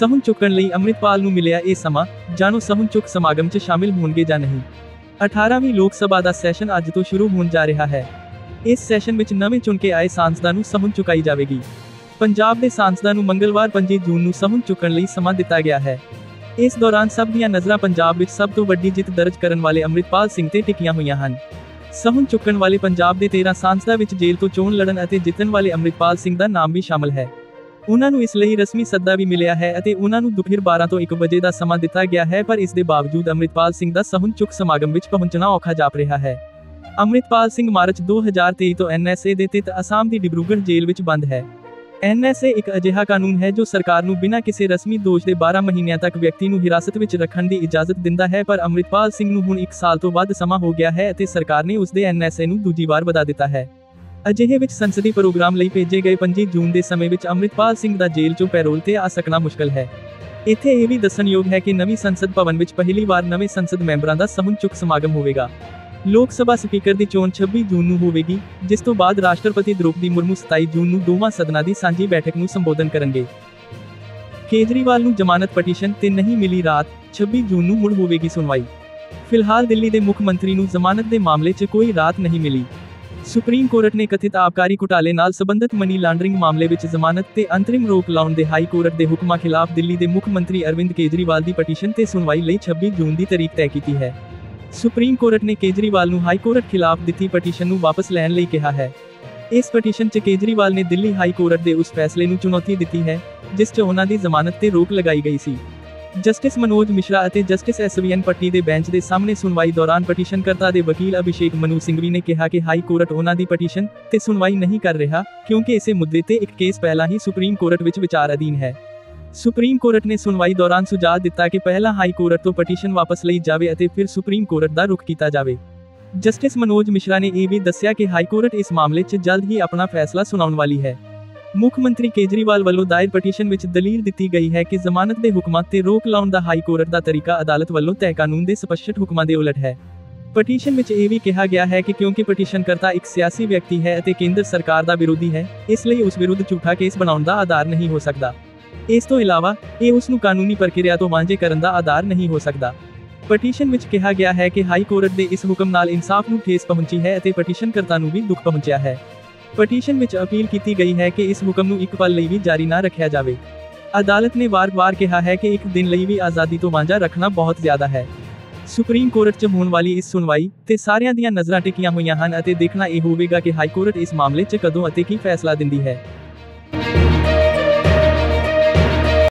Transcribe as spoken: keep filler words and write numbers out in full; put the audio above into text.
ਸਹੁੰ ਚੁੱਕਣ ਲਈ ਅੰਮ੍ਰਿਤਪਾਲ ਨੂੰ ਮਿਲਿਆ ਇਹ ਸਮਾਂ, ਜਾਣੋ ਸਹੁੰ ਚੁੱਕ ਸਮਾਗਮ 'ਚ ਸ਼ਾਮਿਲ ਹੋਣਗੇ ਜਾਂ ਨਹੀਂ। ਅਠਾਰ੍ਹਵੀਂ ਲੋਕ ਸਭਾ ਦਾ ਸੈਸ਼ਨ ਅੱਜ ਤੋਂ ਸ਼ੁਰੂ ਹੋਣ ਜਾ ਰਿਹਾ ਹੈ। ਇਸ ਸੈਸ਼ਨ ਵਿੱਚ ਨਵੇਂ ਚੁਣ ਕੇ ਆਏ ਸਾਂਸਦਾਂ ਨੂੰ ਸਹੁੰ ਚੁਕਾਈ ਜਾਵੇਗੀ। ਪੰਜਾਬ ਦੇ ਸਾਂਸਦਾਂ ਨੂੰ ਮੰਗਲਵਾਰ ਪੱਚੀ ਜੂਨ ਨੂੰ ਸਹੁੰ ਚੁੱਕਣ ਲਈ ਸਮਾਂ ਦਿੱਤਾ ਗਿਆ ਹੈ। ਇਸ ਦੌਰਾਨ ਸਭ ਦੀਆਂ ਨਜ਼ਰਾਂ ਪੰਜਾਬ ਵਿੱਚ ਸਭ ਤੋਂ ਵੱਡੀ ਜਿੱਤ ਦਰਜ ਕਰਨ ਵਾਲੇ ਅੰਮ੍ਰਿਤਪਾਲ ਸਿੰਘ ਤੇ ਟਿਕੀਆਂ ਹੋਈਆਂ ਹਨ। ਸਹੁੰ ਚੁੱਕਣ ਵਾਲੇ ਪੰਜਾਬ ਦੇ ਤੇਰ੍ਹਾਂ ਸਾਂਸਦਾਂ ਵਿੱਚ ਜੇਲ੍ਹ ਤੋਂ ਚੋਣ ਲੜਨ ਅਤੇ ਜਿੱਤਣ ਵਾਲੇ ਅੰਮ੍ਰਿਤਪਾਲ ਸਿੰਘ ਦਾ ਨਾਮ ਵੀ ਸ਼ਾਮਲ ਹੈ। ਉਨ੍ਹਾਂ ਨੂੰ ਇਸ ਲਈ ਰਸਮੀ ਸੱਦਾ ਵੀ ਮਿਲਿਆ ਹੈ ਅਤੇ ਉਨ੍ਹਾਂ ਨੂੰ ਦੁਪਹਿਰ ਬਾਰਾਂ ਤੋਂ ਇੱਕ ਵਜੇ ਦਾ ਸਮਾਂ ਦਿੱਤਾ ਗਿਆ ਹੈ, ਪਰ ਇਸ ਦੇ ਬਾਵਜੂਦ ਅੰਮ੍ਰਿਤਪਾਲ ਸਿੰਘ ਦਾ ਸਹੁੰ ਚੁੱਕ ਸਮਾਗਮ ਵਿੱਚ ਪਹੁੰਚਣਾ ਔਖਾ ਜਾਪ ਰਿਹਾ ਹੈ। ਅੰਮ੍ਰਿਤਪਾਲ ਸਿੰਘ ਮਾਰਚ ਦੋ ਹਜ਼ਾਰ ਤੇਈ ਤੋਂ ਐਨ ਐਸ ਏ ਦੇ ਤਹਿਤ ਅਸਾਮ ਦੀ ਡਿਬਰੂਗੜ੍ਹ ਜੇਲ੍ਹ ਵਿੱਚ ਬੰਦ ਹੈ। ਐਨ ਐਸ ਏ ਇੱਕ ਅਜਿਹਾ ਕਾਨੂੰਨ ਹੈ ਜੋ ਸਰਕਾਰ ਨੂੰ ਬਿਨਾਂ ਕਿਸੇ ਰਸਮੀ ਦੋਸ਼ ਦੇ ਬਾਰਾਂ ਮਹੀਨਿਆਂ ਤੱਕ ਵਿਅਕਤੀ ਨੂੰ ਹਿਰਾਸਤ ਵਿੱਚ ਰੱਖਣ ਦੀ ਇਜਾਜ਼ਤ ਦਿੰਦਾ ਹੈ, ਪਰ ਅੰਮ੍ਰਿਤਪਾਲ ਸਿੰਘ ਨੂੰ ਹੁਣ ਇੱਕ ਸਾਲ ਤੋਂ ਵੱਧ ਸਮਾਂ ਹੋ ਗਿਆ ਹੈ ਅਤੇ ਸਰਕਾਰ ਨੇ ਉਸ ਦੇ ਐਨ ਐਸ ਏ ਨੂੰ ਦੂਜੀ ਵਾਰ ਵਧਾ ਦਿੱਤਾ ਹੈ। ਅਜਿਹੇ ਵਿੱਚ ਸੰਸਦੀ ਪ੍ਰੋਗਰਾਮ ਲਈ ਭੇਜੇ ਗਏ ਪੱਚੀ ਜੂਨ ਦੇ ਸਮੇਂ ਵਿੱਚ ਅੰਮ੍ਰਿਤਪਾਲ ਸਿੰਘ ਦਾ ਜੇਲ੍ਹ 'ਚੋਂ ਪੈਰੋਲ ਤੇ ਆ ਸਕਣਾ ਮੁਸ਼ਕਲ ਹੈ। ਇੱਥੇ ਇਹ ਵੀ ਦੱਸਣਯੋਗ ਹੈ ਕਿ ਨਵੀਂ ਸੰਸਦ ਭਵਨ ਵਿੱਚ ਪਹਿਲੀ ਵਾਰ ਨਵੇਂ ਸੰਸਦ ਮੈਂਬਰਾਂ ਦਾ ਸਹੁੰ ਚੁੱਕ ਸਮਾਗਮ ਹੋਵੇਗਾ। ਲੋਕ ਸਭਾ ਸਪੀਕਰ ਦੀ ਚੋਣ ਛੱਬੀ ਜੂਨ ਨੂੰ ਹੋਵੇਗੀ, ਜਿਸ ਤੋਂ ਬਾਅਦ ਰਾਸ਼ਟਰਪਤੀ ਦ੍ਰੋਪਦੀ ਮੁਰਮੂ ਸਤਾਈ ਜੂਨ ਨੂੰ ਦੋਵਾਂ ਸਦਨਾਂ ਦੀ ਸਾਂਝੀ ਬੈਠਕ ਨੂੰ ਸੰਬੋਧਨ ਕਰਨਗੇ। ਕੇਜਰੀਵਾਲ ਨੂੰ ਜ਼ਮਾਨਤ ਪਟੀਸ਼ਨ ਤੇ ਨਹੀਂ ਮਿਲੀ ਰਾਹਤ, ਛੱਬੀ ਜੂਨ ਨੂੰ ਮੁੜ ਹੋਵੇਗੀ ਸੁਣਵਾਈ। ਫਿਲਹਾਲ ਦਿੱਲੀ ਦੇ ਮੁੱਖ ਮੰਤਰੀ ਨੂੰ ਜ਼ਮਾਨਤ ਦੇ ਮਾਮਲੇ 'ਚ ਕੋਈ ਰਾਹਤ ਨਹੀਂ ਮਿਲੀ। ਸੁਪਰੀਮ ਕੋਰਟ ਨੇ ਕਥਿਤ ਆਬਕਾਰੀ ਘੁਟਾਲੇ ਨਾਲ ਸੰਬੰਧਿਤ ਮਨੀ ਲਾਂਡਰਿੰਗ ਮਾਮਲੇ ਵਿੱਚ ਜ਼ਮਾਨਤ ਤੇ ਅੰਤਰਿਮ ਰੋਕ ਲਾਉਣ ਦੇ ਹਾਈ ਕੋਰਟ ਦੇ ਹੁਕਮਾਂ ਖਿਲਾਫ ਦਿੱਲੀ ਦੇ ਮੁੱਖ ਮੰਤਰੀ ਅਰਵਿੰਦ ਕੇਜਰੀਵਾਲ ਦੀ ਪਟੀਸ਼ਨ ਤੇ ਸੁਣਵਾਈ ਲਈ ਛੱਬੀ ਜੂਨ ਦੀ ਤਾਰੀਖ ਤੈਅ ਕੀਤੀ ਹੈ। ਸੁਪਰੀਮ ਕੋਰਟ ਨੇ ਕੇਜਰੀਵਾਲ ਨੂੰ ਹਾਈ ਕੋਰਟ ਖਿਲਾਫ ਦਿੱਤੀ ਪਟੀਸ਼ਨ ਨੂੰ ਵਾਪਸ ਲੈਣ ਲਈ ਕਿਹਾ ਹੈ। ਇਸ ਪਟੀਸ਼ਨ 'ਚ ਕੇਜਰੀਵਾਲ ਨੇ ਦਿੱਲੀ ਹਾਈ ਕੋਰਟ ਦੇ ਉਸ ਫੈਸਲੇ ਨੂੰ ਚੁਣੌਤੀ ਦਿੱਤੀ ਹੈ, ਜਿਸ 'ਚ ਉਹਨਾਂ ਦੀ ਜ਼ਮਾਨਤ ਤੇ ਰੋਕ ਲਗਾਈ ਗਈ ਸੀ। ਜਸਟਿਸ ਮਨੋਜ ਮਿਸ਼ਰਾ ਅਤੇ justice S V N Bhatti ਦੇ ਬੈਂਚ ਦੇ ਸਾਹਮਣੇ ਸੁਣਵਾਈ ਦੌਰਾਨ ਪਟੀਸ਼ਨਕਰਤਾ ਦੇ ਵਕੀਲ ਅਭਿਸ਼ੇਕ ਮਨੂ ਸਿੰਘਵੀ ਨੇ ਕਿਹਾ ਕਿ ਹਾਈ ਕੋਰਟ ਉਹਨਾਂ ਦੀ ਪਟੀਸ਼ਨ ਤੇ ਸੁਣਵਾਈ ਨਹੀਂ ਕਰ ਰਿਹਾ, ਕਿਉਂਕਿ ਇਸੇ ਮੁੱਦੇ ਤੇ ਇੱਕ ਕੇਸ ਪਹਿਲਾਂ ਹੀ ਸੁਪਰੀਮ ਕੋਰਟ ਵਿੱਚ ਵਿਚਾਰ ਅਧੀਨ ਹੈ। ਸੁਪਰੀਮ ਕੋਰਟ ਨੇ ਸੁਣਵਾਈ ਦੌਰਾਨ ਸੁਝਾਅ ਦਿੱਤਾ ਕਿ ਪਹਿਲਾਂ ਹਾਈ ਕੋਰਟ ਤੋਂ ਪਟੀਸ਼ਨ ਵਾਪਸ ਲਈ ਜਾਵੇ ਅਤੇ ਫਿਰ ਸੁਪਰੀਮ ਕੋਰਟ ਦਾ ਰੁਖ ਕੀਤਾ ਜਾਵੇ। ਜਸਟਿਸ ਮਨੋਜ ਮਿਸ਼ਰਾ ਨੇ ਇਹ ਵੀ ਦੱਸਿਆ ਕਿ ਹਾਈ ਕੋਰਟ ਇਸ ਮਾਮਲੇ 'ਚ ਜਲਦ ਹੀ ਆਪਣਾ ਫੈਸਲਾ ਸੁਣਾਉਣ ਵਾਲੀ ਹੈ। ਮੁੱਖ ਮੰਤਰੀ ਕੇਜਰੀਵਾਲ ਵੱਲੋਂ ਦਾਇਰ ਪਟੀਸ਼ਨ ਵਿੱਚ ਦਲੀਲ ਦਿੱਤੀ ਗਈ ਹੈ ਕਿ ਜ਼ਮਾਨਤ ਦੇ ਹੁਕਮਾਂ ਤੇ ਰੋਕ ਲਾਉਣ ਦਾ ਹਾਈ ਕੋਰਟ ਦਾ ਤਰੀਕਾ ਅਦਾਲਤ ਵੱਲੋਂ ਤੈਅ ਕਾਨੂੰਨ ਦੇ ਸਪਸ਼ਟ ਹੁਕਮਾਂ ਦੇ ਉਲਟ ਹੈ। ਪਟੀਸ਼ਨ ਵਿੱਚ ਇਹ ਵੀ ਕਿਹਾ ਗਿਆ ਹੈ ਕਿ ਕਿਉਂਕਿ ਪਟੀਸ਼ਨਕਰਤਾ ਇੱਕ ਸਿਆਸੀ ਵਿਅਕਤੀ ਹੈ ਅਤੇ ਕੇਂਦਰ ਸਰਕਾਰ ਦਾ ਵਿਰੋਧੀ ਹੈ, ਇਸ ਲਈ ਉਸ ਵਿਰੁੱਧ ਝੂਠਾ ਕੇਸ ਬਣਾਉਣ ਦਾ ਆਧਾਰ ਨਹੀਂ ਹੋ ਸਕਦਾ। ਇਸ ਤੋਂ ਇਲਾਵਾ ਇਹ ਉਸ ਨੂੰ ਕਾਨੂੰਨੀ ਪ੍ਰਕਿਰਿਆ ਤੋਂ ਵਾਂਝੇ ਕਰਨ ਦਾ ਆਧਾਰ ਨਹੀਂ ਹੋ ਸਕਦਾ। ਪਟੀਸ਼ਨ ਵਿੱਚ ਕਿਹਾ ਗਿਆ ਹੈ ਕਿ ਹਾਈ ਕੋਰਟ ਦੇ ਇਸ ਹੁਕਮ ਨਾਲ ਇਨਸਾਫ ਨੂੰ ਠੇਸ ਪਹੁੰਚੀ ਹੈ ਅਤੇ ਪਟੀਸ਼ਨਕਰਤਾ ਨੂੰ ਵੀ ਦੁੱਖ ਪਹੁੰਚਿਆ ਹੈ। ਪਟੀਸ਼ਨ ਵਿੱਚ ਅਪੀਲ ਕੀਤੀ ਗਈ ਹੈ ਕਿ ਇਸ ਹੁਕਮ ਨੂੰ ਇੱਕ ਪਲ ਲਈ ਵੀ ਜਾਰੀ ਨਾ ਰੱਖਿਆ ਜਾਵੇ। ਅਦਾਲਤ ਨੇ ਵਾਰ-ਵਾਰ ਕਿਹਾ ਹੈ ਕਿ ਇੱਕ ਦਿਨ ਲਈ ਵੀ ਆਜ਼ਾਦੀ ਤੋਂ ਵਾਂਝਾ ਰੱਖਣਾ ਬਹੁਤ ਜ਼ਿਆਦਾ ਹੈ। ਸੁਪਰੀਮ ਕੋਰਟ 'ਚ ਹੋਣ ਵਾਲੀ ਇਸ ਸੁਣਵਾਈ ਤੇ ਸਾਰਿਆਂ ਦੀਆਂ ਨਜ਼ਰਾਂ ਟਿਕੀਆਂ ਹੋਈਆਂ ਹਨ ਅਤੇ ਦੇਖਣਾ ਇਹ ਹੋਵੇਗਾ ਕਿ ਹਾਈ ਕੋਰਟ ਇਸ ਮਾਮਲੇ 'ਚ ਕਦੋਂ ਅਤੇ ਕੀ ਫੈਸਲਾ ਦਿੰਦੀ ਹੈ।